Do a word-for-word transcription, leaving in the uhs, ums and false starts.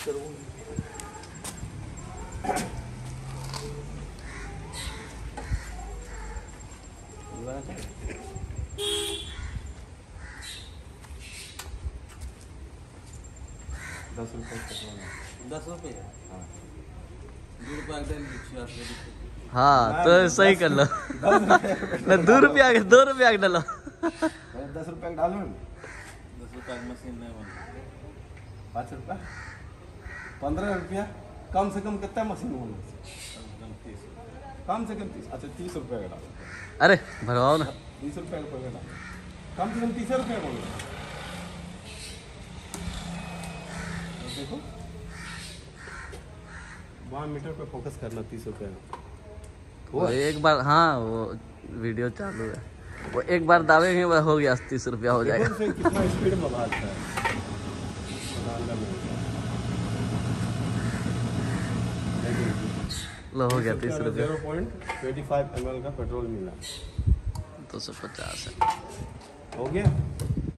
करूँगी। दस रुपये दस रुपये हाँ दो रुपये हाँ तो सही कर लो ना दो रुपया दो रुपया डालो दस रुपया डालो दस रुपया मशीन नहीं बना पाँच रुपया पंद्रह रुपया कम से कम कितना मशीन होना कम से कम तीस अच्छा तीस रुपये का डालो अरे भरवाओ ना तीस रुपये का डालो कम से कम तीस रुपये बोलो देखो वहाँ मीटर पे फोकस करना तीस रुपये वो एक बार हाँ वो वीडियो चालू है वो एक बार दावेंगे वो हो गया तीस रुपया हो जाएगा। कितना स्पीड में भागता है लो हो गया तीस रुपया। Zero point twenty five M L का पेट्रोल मिला दो सौ पचास है हो गया।